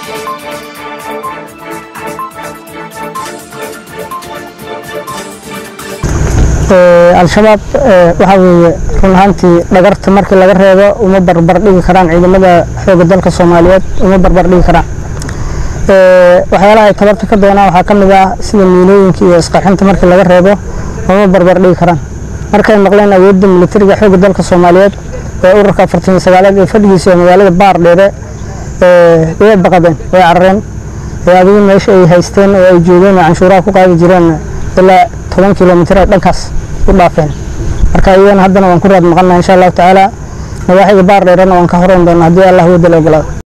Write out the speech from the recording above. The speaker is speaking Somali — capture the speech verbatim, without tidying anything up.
al-shabaab waxa weeye run ahaantii dhagarta markii laga reebo uma barbar dhigi karaan ciidamada xoogga dalka Soomaaliyeed uma barbar dhigi karaan waxyaalaha ay tabarta ka doonaan waxa kamid ah sida miilooyinka iyo isqarxinta markii laga reebo uma barbar dhigi karaan markay maqleen awoodda militariga xoogga dalka Soomaaliyeed ee ururka afartan iyo sagaal ee fadhigiisa magaalada Baardheere ee way baqadeen way carreen ee adigu meesha ay haysteen oo ay joogeen canshuuraha ku qaadi jireen ilaa toban kiiloomitir dhankaas u dhaafeen marka ayaan haddana waan ku raad maqnaa insha Allah taala nawaaxiga Baardheerana waan ka horeyn doonaa haddii Allah wada la ogolaado.